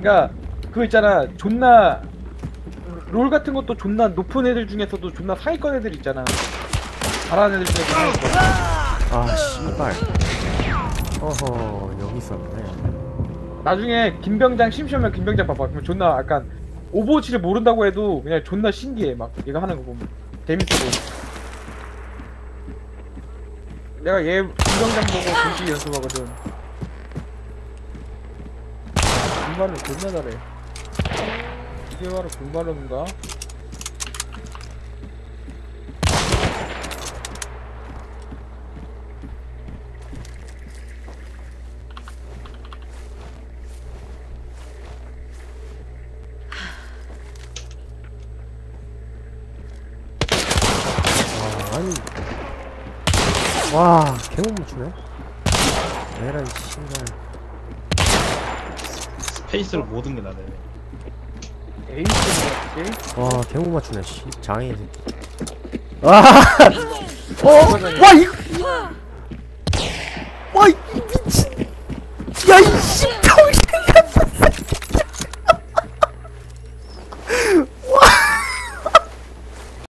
그러니까 그거 있잖아. 존나 롤 같은 것도 존나 높은 애들 중에서도 존나 상위권 애들 있잖아. 잘하는 애들 중에서 상위권. 아 씨발. 어허 여기 있었네. 나중에 김병장 심시하면 김병장 봐봐. 그러면 존나 약간 오버워치를 모른다고 해도 그냥 존나 신기해. 막 얘가 하는 거 보면 재밌어 보여. 내가 얘 김병장 보고 동시 연습하거든. 군발을 존나 잘해. 이게 바로 군발론인가? 아니 와 개못 맞추네. 에라이 씨발. 스페이스로 모든 게 나네. 에이스인 것 같지? 와 개못 맞추네. 씨 장애 새끼. 와 이거 와 이 미친. 야이 씨.